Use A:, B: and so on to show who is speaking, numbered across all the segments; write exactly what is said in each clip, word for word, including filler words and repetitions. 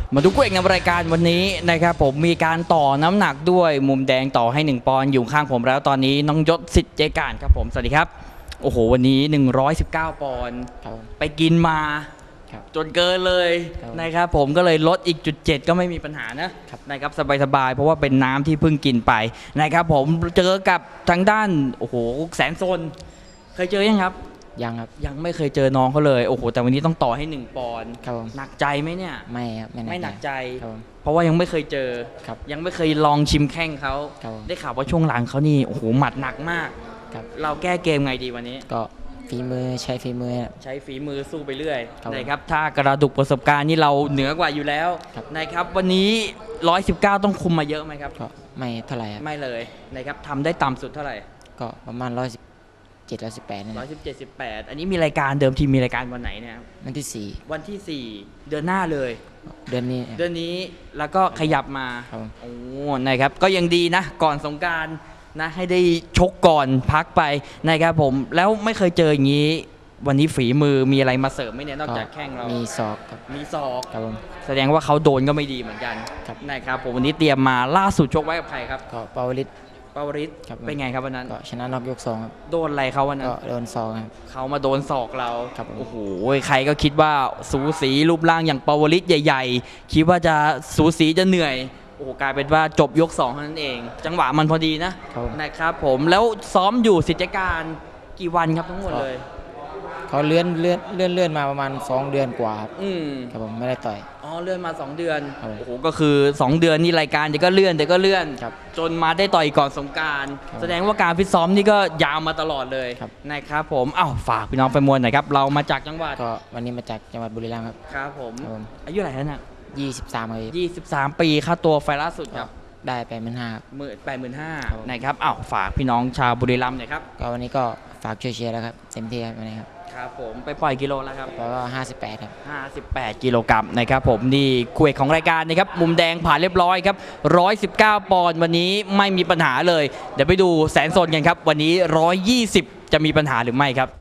A: มาดูคู่เอกในรายการวันนี้นะครับผมมีการต่อน้ำหนักด้วยมุมแดงต่อให้หนึ่งปอนด์อยู่ข้างผมแล้วตอนนี้น้องยศสิทธิ์เจการครับผมสวัสดีครับโอ้โหวันนี้หนึ่งร้อยสิบเก้าปอนด์ไปกินมาจนเกินเลยนะครับผมก็เลยลดอีกจุดเจ็ดก็ไม่มีปัญหานะนะครับสบายๆเพราะว่าเป็นน้ำที่เพิ่งกินไปนะครับผมเจอกับทางด้านโอ้โหแสนโซนเคยเจอยังครับ
B: ยังครับ
A: ยังไม่เคยเจอน้องเขาเลยโอ้โหแต่วันนี้ต้องต่อให้หนึ่งปอนด์หนักใจไหมเนี่ย
B: ไม่ครับ
A: ไม่หนักใจเพราะว่ายังไม่เคยเจอยังไม่เคยลองชิมแข้งเขาได้ข่าวว่าช่วงหลังเขานี่โอ้โหหมัดหนักมากเราแก้เกมไงดีวันนี้
B: ก็ฝีมือใช้ฝีมือ
A: ใช้ฝีมือสู้ไปเรื่อยนะครับถ้ากระดุกประสบการณ์นี่เราเหนือกว่าอยู่แล้วนะครับวันนี้หนึ่งร้อยสิบเก้าต้องคุมมาเยอะไหมครับ
B: ก็ไม่เท่าไหร่
A: ไม่เลยนะครับทำได้ต่ำสุดเท่าไหร่
B: ก็ประมาณร้อยสิบเจ็ดร้อยสิบแปด
A: ร้อยสิบเจ็ดสิบแปดอันนี้มีรายการเดิมทีมีรายการวันไหนเนี่ย
B: วันที่สี่
A: วันที่สี่เดือนหน้าเลย
B: เดือนนี้
A: เดือนนี้แล้วก็ขยับมาโอ้นะครับก็ยังดีนะก่อนสงกรานต์นะให้ได้ชกก่อนพักไปนะครับผมแล้วไม่เคยเจออย่างนี้วันนี้ฝีมือมีอะไรมาเสริมไหมเนี่ยนอกจากแข้งเรา
B: มีศอก
A: มีศอกครับผมแสดงว่าเขาโดนก็ไม่ดีเหมือนกันนะครับผมวันนี้เตรียมมาล่าสุดชกไว้กับใครครับ
B: ก็ปาวลิต
A: ปาวริศเป็นไงครับวันนั้น
B: ก็ชนะน็อกยกสองครับ
A: โดนอะไรเขาวันนั้น
B: ก็โดนศอกครับ
A: เขามาโดนศอกเราโอ้โหใครก็คิดว่าสูสีรูปร่างอย่างปาวริศใหญ่ๆคิดว่าจะสูสีจะเหนื่อยโอ้โหกลายเป็นว่าจบยกสองเท่านั้นเองจังหวะมันพอดีนะนะครับผมแล้วซ้อมอยู่สิทธิการกี่วันครับทั้งหมดเลย
B: เขาเลื่อนเลื่อนเลื่อนเลื่อนมาประมาณสองเดือนกว่าครับ
A: อืม
B: ครับผมไม่ได้ต่อย
A: อ๋อเลื่อนมาสองเดือนโอ้โหก็คือสองเดือนนี่รายการเดี๋ยวก็เลื่อนเดี๋ยวก็เลื่อนจนมาได้ต่อยก่อนสงกรานต์แสดงว่าการฟิตซ้อมนี่ก็ยาวมาตลอดเลยนะครับผมอ้าวฝากพี่น้องไปมวยหน่อยครับเรามาจากจังหวัด
B: ก็วันนี้มาจากจังหวัดบุรีรัมย์ครับ
A: ครับผมอายุเท่าไหร่แล้วนะ
B: ยี่สิบสามปี
A: ยี่สิบสามปีค่าตัวไฟล่าสุดครับ
B: ได้แปดหมื่นห้า
A: หมื่นแปดหมื่นห้านะครับอ้าวฝากพี่น้องชาวบุรีรัมย์หน่อยครับ
B: ก็วันนี้ก็ฝากช่วยเชียร์แล้วครับเต็มที่ครับวันนี้ครับ
A: ครับผมไปปล่อยกิโลแล้วครับ
B: แล้วก็ห้าสิบแปดครับ
A: ห้าสิบแปดกิโลกรัมนะครับผมนี่คู่เอกของรายการนะครับมุมแดงผ่านเรียบร้อยครับหนึ่งร้อยสิบเก้าปอนด์วันนี้ไม่มีปัญหาเลยเดี๋ยวไปดูแสนโซนกันครับวันนี้หนึ่งร้อยยี่สิบจะมีปัญหาหรือไม่ครับ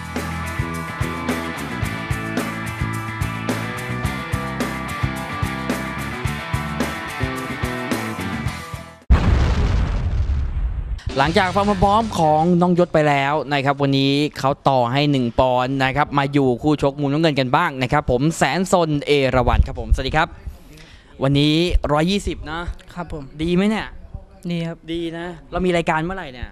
A: หลังจากความพร้อมของน้องยศไปแล้วนะครับวันนี้เขาต่อให้หนึ่งปอนด์นะครับมาอยู่คู่ชกมุมน้ำเงินกันบ้างนะครับผมแสนซนเอราวัณครับผมสวัสดีครับวันนี้หนึ่งร้อยยี่สิบนะครับผมดีไหมเนี่ย
C: ดีครับ
A: ดีนะเรามีรายการเมื่อไหร่เนี่ย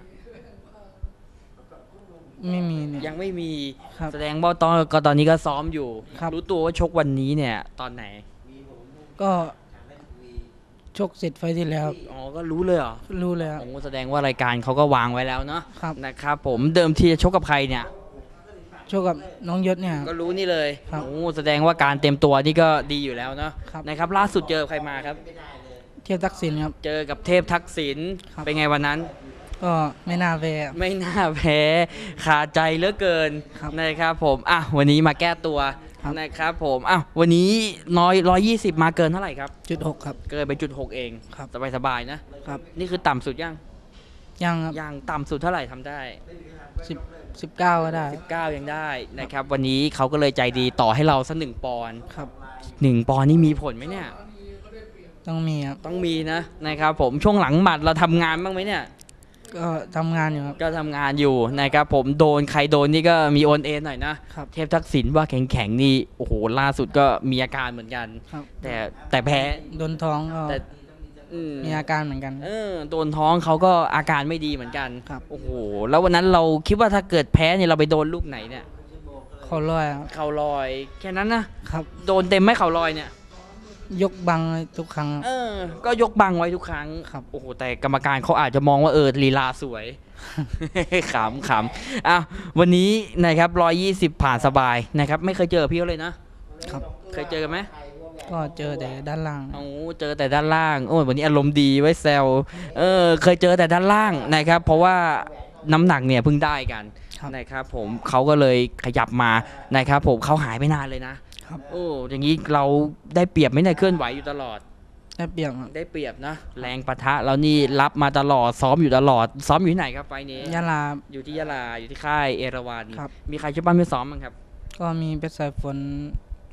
C: ไม่มีเนี่ย
A: ยังไม่มีแสดงว่าตอนก็ตอนนี้ก็ซ้อมอยู่รู้ตัวว่าชกวันนี้เนี่ยตอนไหน
C: ก็ชกเสร็จไฟที่แล้ว
A: อ๋อก็รู้เลยเหรอ
C: รู้เลยครับ
A: โอ้แสดงว่ารายการเขาก็วางไว้แล้วเนาะนะครับผมเดิมทีจะชกกับใครเนี่ย
C: ชกกับน้องยศเนี่ย
A: ก็รู้นี่เลยโอ้แสดงว่าการเตรียมตัวนี่ก็ดีอยู่แล้วเนาะนะครับล่าสุดเจอใครมาครับ
C: เทพทักษิณครับ
A: เจอกับเทพทักษิณเป็นไงวันนั้น
C: ก็ไม่น่าแพ้
A: ไม่น่าแพ้ขาใจเหลือเกินนะครับผมอ่ะวันนี้มาแก้ตัวนะครับผมอ้าววันนี้น้อยร้อยยี่สิบมาเกินเท่าไหร่ครับ
C: จุดหกครับ
A: เกินไปจุดหกเอง
C: ครับ
A: สบายสบายนะครับนี่คือต่ำสุดยัง
C: ยังครับ
A: ยังต่ำสุดเท่าไหร่ทำได้
C: สิบสิบเก้าก็ได้
A: สิบเก้ายังได้นะครับวันนี้เขาก็เลยใจดีต่อให้เราสักหนึ่งปอนด์
C: ครับ
A: หนึ่งปอนด์นี่มีผลไหมเนี่ย
C: ต้องมีครับ
A: ต้องมีนะนะครับผมช่วงหลังหมัดเราทำงานบ้างไหมเนี่ย
C: ก็ทำงานอยู่ครับ
A: ก็ทำงานอยู่นะครับผมโดนใครโดนนี่ก็มีโอนเอ็นหน่อยนะเทพทักษิณว่าแข็งแข็งนี่โอ้โหล่าสุดก็มีอาการเหมือนกันแต่แต่แพ้
C: โดนท้องก็มีอาการเหมือนกัน
A: เออโดนท้องเขาก็อาการไม่ดีเหมือนกันโอ้โหแล้ววันนั้นเราคิดว่าถ้าเกิดแพ้เนี่ยเราไปโดนลูกไหนเนี่ย
C: เข่าลอย
A: เข่าลอยแค่นั้นนะครับโดนเต็มไหมเข่าลอยเนี่ย
C: ยกบังทุกครั้ง
A: เออก็ยกบังไว้ทุกครั้งครับโอ้โหแต่กรรมการเขาอาจจะมองว่าเออลีลาสวยขำขำอ่ะวันนี้นะครับร้อยยี่สิบผ่านสบายนะครับไม่เคยเจอพี่เขาเลยนะครับเคยเจอกันไหม
C: ก็เจอแต่ด้านล่าง
A: โอ้เจอแต่ด้านล่างโอ้วันนี้อารมณ์ดีไว้แซวเออเคยเจอแต่ด้านล่างนะครับเพราะว่าน้ำหนักเนี่ยเพิ่งได้กันนะครับผมเขาก็เลยขยับมานะครับผมเขาหายไปนานเลยนะโอ้อย่างนี้เราได้เปรียบไหมเนี่ยเคลื่อนไหวอยู่ตลอด
C: ได้เปรียบ
A: ได้เปรียบนะแรงปะทะเรานี่รับมาตลอดซ้อมอยู่ตลอดซ้อมอยู่ที่ไหนครับไฟนี้
C: ยะลา
A: อยู่ที่ยะลาอยู่ที่ค่ายเอราวัณมีใครช่วยปั้มช่วยซ้อมบ้างครับ
C: ก็มีเพชรสายฝน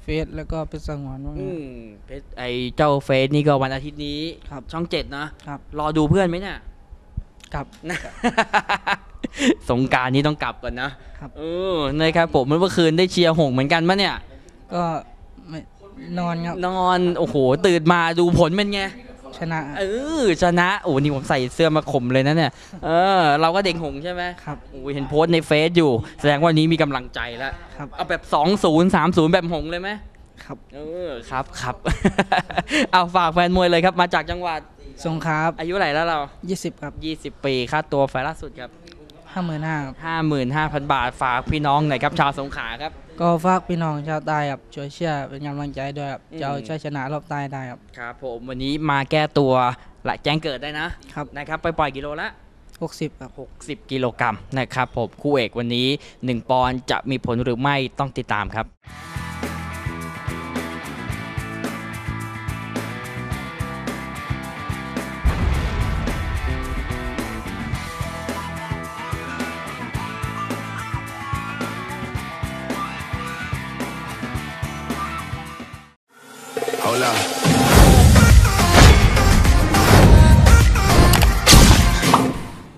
C: เฟสแล้วก็เป็นสงวนว่า
A: อืมเพชรไอเจ้าเฟสนี่ก็วันอาทิตย์นี้
C: ครับ
A: ช่องเจ็ดนะครับ รอดูเพื่อนไหมเนี่ย
C: ครับ
A: นะ สงกรารนี้ต้องกลับก่อนนะครับ เออนะครับผมเมื่อคืนได้เชียร์หงส์เหมือนกันปะเนี่ย
C: ก็ไม่นอนครับ
A: นอนโอ้โหตื่นมาดูผลเป็นไง
C: ชนะ
A: เออชนะโอ้นี่ผมใส่เสื้อมาข่มเลยนะเนี่ยเออเราก็เด็กหงส์ใช่ไหม
C: ครับ
A: โอ้ยเห็นโพสต์ในเฟซอยู่ แสดงว่านี้มีกำลังใจแล้ว
C: ครับ
A: เอาแบบสองศูนย์สามศูนย์แบบหงส์เลยไหม
C: ครับ
A: เออครับครับ เอาฝากแฟนมวยเลยครับมาจากจังหวัด
C: สงขลา
A: อายุเท่าไหร่แล้วเรา
C: ยี่สิบครับ
A: ยี่สิบ ปีค่าตัวไฟล์ล่าสุดครับ
C: ห้าหมื่นห้าครับ
A: ห้าหมื่นห้าพัน บาทฝากพี่น้องหน่อยครับชาวสงขลาครับ
C: ก็ฝากพี่น้องชาวใต้ครับช่วยเชียร์เป็นกำลังใจด้วยครับ
A: อืม
C: จะเอาชัยชนะรอบใต้ได้ครับ
A: ครับผมวันนี้มาแก้ตัวและแจ้งเกิดได้นะครับ นะครับไปปล่อยกิโลละ
C: หกสิบครับ
A: หกสิบ กิโลกรัมนะครับผมคู่เอกวันนี้ หนึ่ง ปอนด์จะมีผลหรือไม่ต้องติดตามครับ
D: Hola.